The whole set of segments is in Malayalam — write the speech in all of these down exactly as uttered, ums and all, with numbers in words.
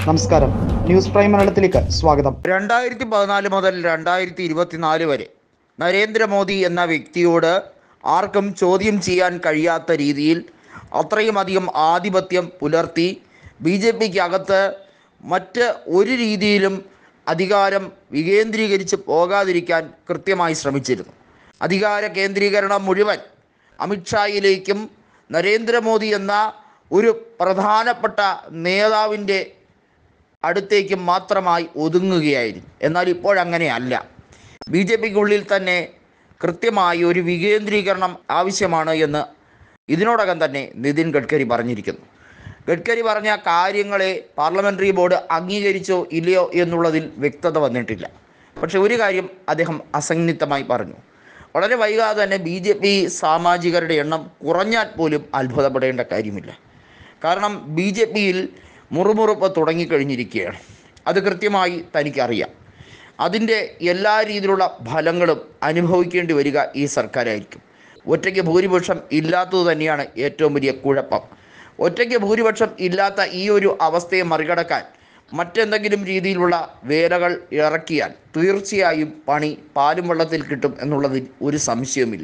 നമസ്കാരം, ന്യൂസ് പ്രൈം മലയാളത്തിലേക്ക് സ്വാഗതം. രണ്ടായിരത്തി പതിനാല് മുതൽ രണ്ടായിരത്തി ഇരുപത്തിനാല് വരെ നരേന്ദ്രമോദി എന്ന വ്യക്തിയോട് ആർക്കും ചോദ്യം ചെയ്യാൻ കഴിയാത്ത രീതിയിൽ അത്രയും അധികം ആധിപത്യം പുലർത്തി ബി ജെ പിക്ക് അകത്ത് മറ്റ് ഒരു രീതിയിലും അധികാരം വികേന്ദ്രീകരിച്ച് പോകാതിരിക്കാൻ കൃത്യമായി ശ്രമിച്ചിരുന്നു. അധികാര കേന്ദ്രീകരണം മുഴുവൻ അമിത്ഷായിലേക്കും നരേന്ദ്രമോദി എന്ന ഒരു പ്രധാനപ്പെട്ട നേതാവിൻ്റെ അടുത്തേക്കും മാത്രമായി ഒതുങ്ങുകയായിരുന്നു. എന്നാൽ ഇപ്പോഴങ്ങനെയല്ല. ബി ജെ പിക്കുള്ളിൽ തന്നെ കൃത്യമായി ഒരു വികേന്ദ്രീകരണം ആവശ്യമാണ് എന്ന് ഇതിനോടകം തന്നെ നിതിൻ ഗഡ്കരി പറഞ്ഞിരിക്കുന്നു. ഗഡ്കരി പറഞ്ഞ കാര്യങ്ങളെ പാർലമെൻ്ററി ബോർഡ് അംഗീകരിച്ചോ ഇല്ലയോ എന്നുള്ളതിൽ വ്യക്തത വന്നിട്ടില്ല. പക്ഷേ ഒരു കാര്യം അദ്ദേഹം അസന്നിഗ്ധമായി പറഞ്ഞു. വളരെ വൈകാതെ തന്നെ ബി ജെ പി സാമാജികരുടെ എണ്ണം കുറഞ്ഞാൽ പോലും അത്ഭുതപ്പെടേണ്ട കാര്യമില്ല. കാരണം ബി ജെ പിയിൽ മുറുമുറുപ്പ് തുടങ്ങിക്കഴിഞ്ഞിരിക്കുകയാണ്. അത് കൃത്യമായി തനിക്കറിയാം. അതിൻ്റെ എല്ലാ രീതിയിലുള്ള ഫലങ്ങളും അനുഭവിക്കേണ്ടി വരിക ഈ സർക്കാരായിരിക്കും. ഒറ്റയ്ക്ക് ഭൂരിപക്ഷം ഇല്ലാത്തത് തന്നെയാണ് ഏറ്റവും വലിയ കുഴപ്പം. ഒറ്റയ്ക്ക് ഭൂരിപക്ഷം ഇല്ലാത്ത ഈ ഒരു അവസ്ഥയെ മറികടക്കാൻ മറ്റെന്തെങ്കിലും രീതിയിലുള്ള വേലകൾ ഇറക്കിയാൽ തീർച്ചയായും പണി പാലും വെള്ളത്തിൽ കിട്ടും എന്നുള്ളതിൽ ഒരു സംശയവുമില്ല.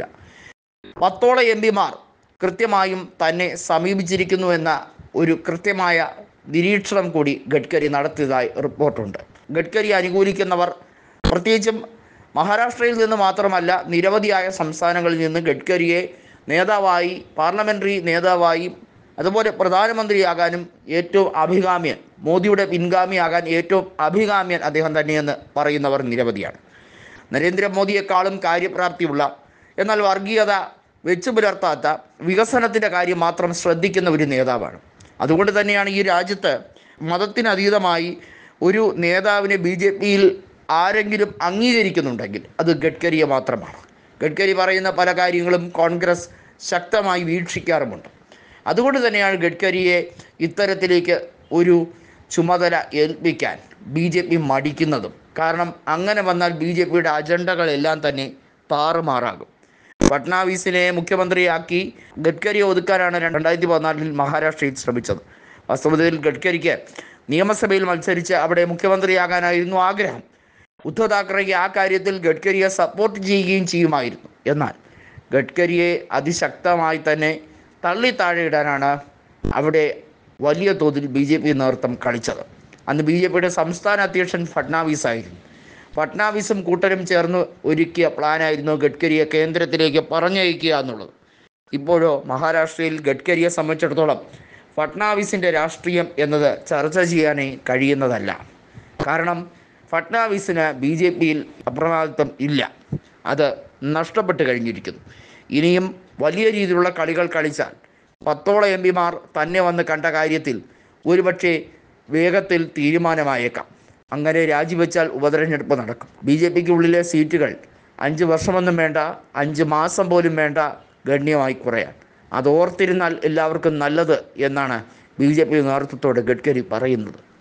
പത്തോളം എം പിമാർ കൃത്യമായും തന്നെ സമീപിച്ചിരിക്കുന്നു എന്ന ഒരു കൃത്യമായ നിരീക്ഷണം കൂടി ഗഡ്കരി നടത്തിയതായി റിപ്പോർട്ടുണ്ട്. ഗഡ്കരി അനുകൂലിക്കുന്നവർ പ്രത്യേകിച്ചും മഹാരാഷ്ട്രയിൽ നിന്ന് മാത്രമല്ല നിരവധിയായ സംസ്ഥാനങ്ങളിൽ നിന്ന് ഗഡ്കരിയെ നേതാവായി പാർലമെൻ്ററി നേതാവായി അതുപോലെ പ്രധാനമന്ത്രിയാകാനും ഏറ്റവും അഭികാമ്യൻ, മോദിയുടെ പിൻഗാമിയാകാൻ ഏറ്റവും അഭികാമ്യൻ അദ്ദേഹം തന്നെയെന്ന് പറയുന്നവർ നിരവധിയാണ്. നരേന്ദ്രമോദിയെക്കാളും കാര്യപ്രാപ്തിയുള്ള എന്നാൽ വർഗീയത വെച്ചു പുലർത്താത്ത വികസനത്തിൻ്റെ കാര്യം മാത്രം ശ്രദ്ധിക്കുന്ന ഒരു നേതാവാണ്. അതുകൊണ്ട് തന്നെയാണ് ഈ രാജ്യത്ത് മതത്തിനതീതമായി ഒരു നേതാവിനെ ബി ജെ പിയിൽ ആരെങ്കിലും അംഗീകരിക്കുന്നുണ്ടെങ്കിൽ അത് ഗഡ്കരിയെ മാത്രമാണ്. ഗഡ്കരി പറയുന്ന പല കാര്യങ്ങളും കോൺഗ്രസ് ശക്തമായി വീക്ഷിക്കാറുമുണ്ട്. അതുകൊണ്ട് തന്നെയാണ് ഗഡ്കരിയെ ഇത്തരത്തിലേക്ക് ഒരു ചുമതല ഏൽപ്പിക്കാൻ ബി ജെ പി മടിക്കുന്നതും. കാരണം അങ്ങനെ വന്നാൽ ബി ജെ പിയുടെ അജണ്ടകളെല്ലാം തന്നെ താറുമാറാകും. ഫട്നാവിസിനെ മുഖ്യമന്ത്രിയാക്കി ഗഡ്കരിയെ ഒതുക്കാനാണ് രണ്ടായിരത്തി പതിനാലിൽ മഹാരാഷ്ട്രയിൽ ശ്രമിച്ചത്. വാസ്തവത്തിൽ ഗഡ്കരിക്ക് നിയമസഭയിൽ മത്സരിച്ച് അവിടെ മുഖ്യമന്ത്രിയാകാനായിരുന്നു ആഗ്രഹം. ഉദ്ധവ് താക്കറെയ്ക്ക് ആ കാര്യത്തിൽ ഗഡ്കരിയെ സപ്പോർട്ട് ചെയ്യുകയും ചെയ്യുമായിരുന്നു. എന്നാൽ ഗഡ്കരിയെ അതിശക്തമായി തന്നെ തള്ളി താഴെയിടാനാണ് അവിടെ വലിയ തോതിൽ ബി ജെ പി നേതൃത്വം കളിച്ചത്. അന്ന് ബി ജെ പിയുടെ സംസ്ഥാന അധ്യക്ഷൻ ഫട്നാവിസ് ആയിരുന്നു. ഫട്നാവിസും കൂട്ടരും ചേർന്ന് ഒരുക്കിയ പ്ലാനായിരുന്നു ഗഡ്കരിയെ കേന്ദ്രത്തിലേക്ക് പറഞ്ഞയക്കുക എന്നുള്ളത്. ഇപ്പോഴോ മഹാരാഷ്ട്രയിൽ ഗഡ്കരിയെ സംബന്ധിച്ചിടത്തോളം ഫട്നാവിസിൻ്റെ രാഷ്ട്രീയം എന്നത് ചർച്ച ചെയ്യാനേ കഴിയുന്നതല്ല. കാരണം ഫട്നാവിസിന് ബി ജെ പിയിൽ അപ്രമാദിത്വം ഇല്ല. അത് നഷ്ടപ്പെട്ട് കഴിഞ്ഞിരിക്കുന്നു. ഇനിയും വലിയ രീതിയിലുള്ള കളികൾ കളിച്ചാൽ പത്തോളം എം പിമാർ തന്നെ വന്ന് കണ്ട കാര്യത്തിൽ ഒരുപക്ഷെ വേഗത്തിൽ തീരുമാനമായേക്കാം. അങ്ങനെ രാജിവെച്ചാൽ ഉപതെരഞ്ഞെടുപ്പ് നടക്കും. ബി ജെ പിക്ക് ഉള്ളിലെ സീറ്റുകൾ അഞ്ച് വർഷമൊന്നും വേണ്ട, അഞ്ച് മാസം പോലും വേണ്ട ഗണ്യമായി കുറയാൻ. അത് ഓർത്തിരുന്നാൽ എല്ലാവർക്കും നല്ലത് എന്നാണ് ബി ജെ പി നേതൃത്വത്തോട് ഗഡ്കരി പറയുന്നത്.